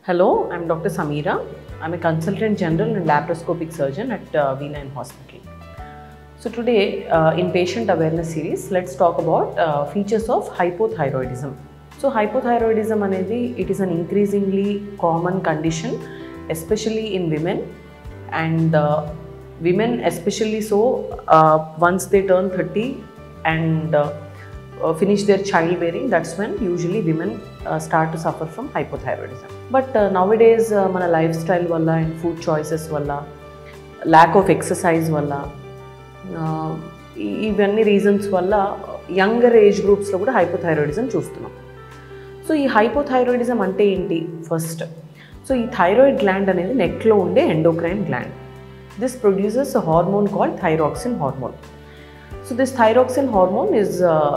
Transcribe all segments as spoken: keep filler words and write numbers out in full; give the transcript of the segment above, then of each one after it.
Hello, I'm Doctor Sameera. I'm a consultant general and laparoscopic surgeon at uh, V nine Hospital. So today uh, in patient awareness series, let's talk about uh, features of hypothyroidism. So hypothyroidism anedi, it is an increasingly common condition, especially in women, and uh, women especially so uh, once they turn thirty and uh, uh, finish their childbearing, that's when usually women uh, start to suffer from hypothyroidism. But uh, nowadays uh, మన lifestyle వల్ల and food choices వల్ల, lack of exercise వల్ల, uh, ఇవన్నీ reasons వల్ల younger age గ్రూప్స్లో కూడా hypothyroidism చూస్తున్నాం. So ఈ హైపోథైరాయిడిజం అంటే ఏంటి? ఫస్ట్, సో ఈ థైరాయిడ్ గ్లాండ్ అనేది నెక్లో ఉండే endocrine gland. This produces a hormone called thyroxine hormone. So this thyroxine hormone is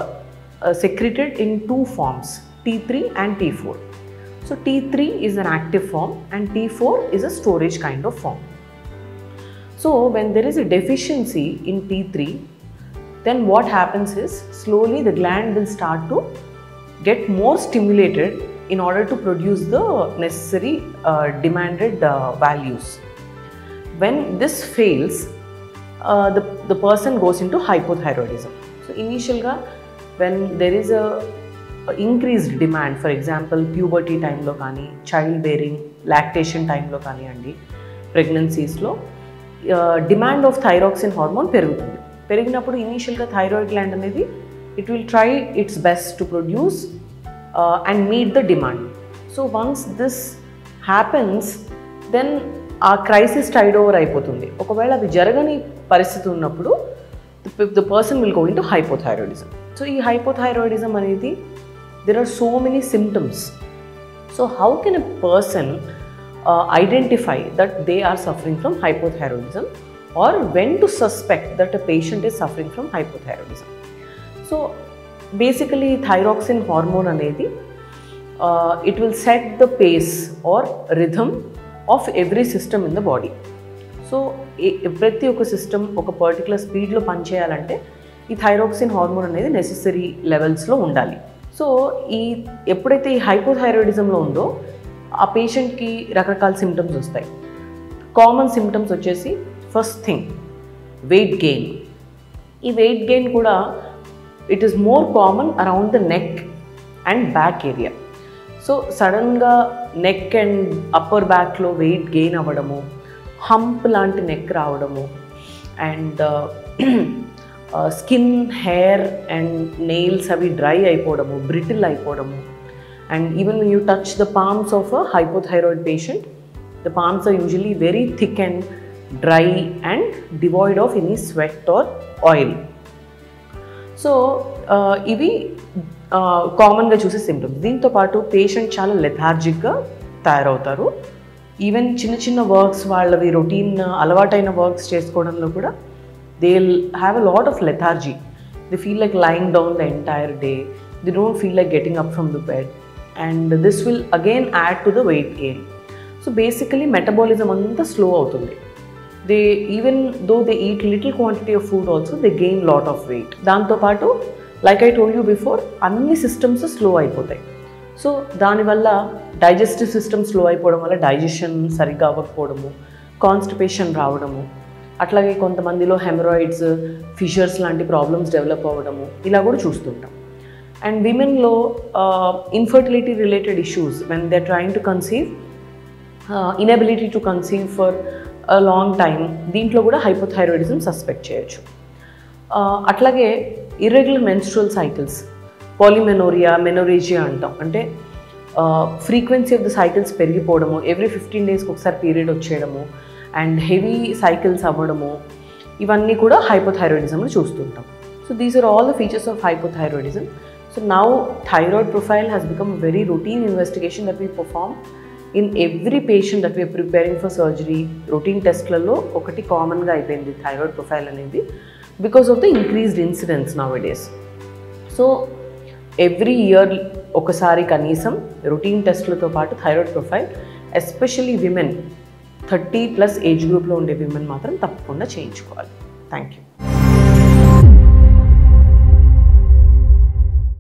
secreted in two forms, T three and T four. So T three is an active form and T four is a storage kind of form. So when there is a deficiency in T three, then what happens is slowly the gland will start to get more stimulated in order to produce the necessary uh, demanded uh, values. When this fails, uh, the, the person goes into hypothyroidism. So initially, when there is a, a increased demand, for example puberty time lo kani, childbearing, lactation time lo kani andi, pregnancies lo uh, demand of thyroxine hormone perugutundi. Periginappudu initial ga thyroid gland anedi it will try its best to produce uh, and meet the demand. So once this happens, then a crisis tide over అయిపోతుంది. ఒకవేళ అది జరగని పరిస్థితి ఉన్నప్పుడు the person will go into hypothyroidism. So ఈ hypothyroidism అనేది, there are so many symptoms. So how can a person uh, identify that they are suffering from hypothyroidism, or when to suspect that a patient is suffering from hypothyroidism? So basically thyroxine hormone అనేది uh, it will set the pace or rhythm of every system in the body. So ప్రతి ఒక్క system ఒక particular స్పీడ్లో పనిచేయాలంటే ఈ thyroxine hormone అనేది necessary లెవెల్స్లో ఉండాలి. సో ఈ ఎప్పుడైతే ఈ హైపోథైరాయిడిజంలో ఉందో ఆ పేషెంట్కి రకరకాల సిమ్టమ్స్ వస్తాయి. కామన్ సిమ్టమ్స్ వచ్చేసి, ఫస్ట్ థింగ్ వెయిట్ గెయిన్. ఈ వెయిట్ గెయిన్ కూడా it is more common around the neck and back area. So సడన్గా నెక్ అండ్ అప్పర్ బ్యాక్లో వెయిట్ గెయిన్ అవ్వడము, హంప్ లాంటి నెక్ రావడము, and skin, hair and nails అవి dry అయిపోవడము, బ్రిటిల్ అయిపోవడము, and even when you touch the palms of a hypothyroid patient, the palms are usually very thick and dry and devoid of any sweat or oil. So ఇవి కామన్గా చూసే symptoms. దీంతో పాటు patient చాలా లెథార్జిక్గా తయారవుతారు. Even చిన్న చిన్న వర్క్స్, వాళ్ళవి రొటీన్ అలవాటైన వర్క్స్ చేసుకోవడంలో కూడా they will have a lot of lethargy. They feel like lying down the entire day. They don't feel like getting up from the bed, and this will again add to the weight gain. So basically metabolism అంతా slow అవుతుంది. They even though they eat little quantity of food also they gain lot of weight. దాంతోపాటు like I told you before, అన్ని systems slow అయిపోతాయి. So దానివల్ల digestive system slow అయిపోవడం వల్ల digestion సరిగ్గా అవ్వకపోవడము, కాన్స్టిపేషన్ రావడము, అట్లాగే కొంతమందిలో హెమరాయిడ్స్, ఫిషర్స్ లాంటి ప్రాబ్లమ్స్ డెవలప్ అవ్వడము, ఇలా కూడా చూస్తుంటాం. అండ్ విమెన్లో infertility related issues, when they are trying to conceive, inability to conceive for a long time, దీంట్లో కూడా హైపోథైరాయిడిజం సస్పెక్ట్ చేయొచ్చు. అట్లాగే irregular menstrual cycles, polymenorrhoea, menorrhagia అంటాం. అంటే ఫ్రీక్వెన్సీ ఆఫ్ ద సైకిల్స్ పెరిగిపోవడము, ఎవ్రీ ఫిఫ్టీన్ డేస్కి ఒకసారి పీరియడ్ వచ్చేయడము, అండ్ హెవీ సైకిల్స్ అవ్వడము, ఇవన్నీ కూడా హైపోథైరాయిడిజంలో చూస్తుంటాం. So these are all the features of hypothyroidism. So now thyroid profile has become very routine investigation that we perform in every patient that we're preparing for surgery. Routine టెస్ట్లలో ఒకటి కామన్గా అయిపోయింది thyroid profile అనేది, because of the increased incidence nowadays. So every year ఒకసారి కనీసం routine టెస్ట్లతో పాటు thyroid profile, especially women thirty plus age గ్రూప్లో ఉండే విమెన్ మాత్రం తప్పకుండా చేయించుకోవాలి. Thank you.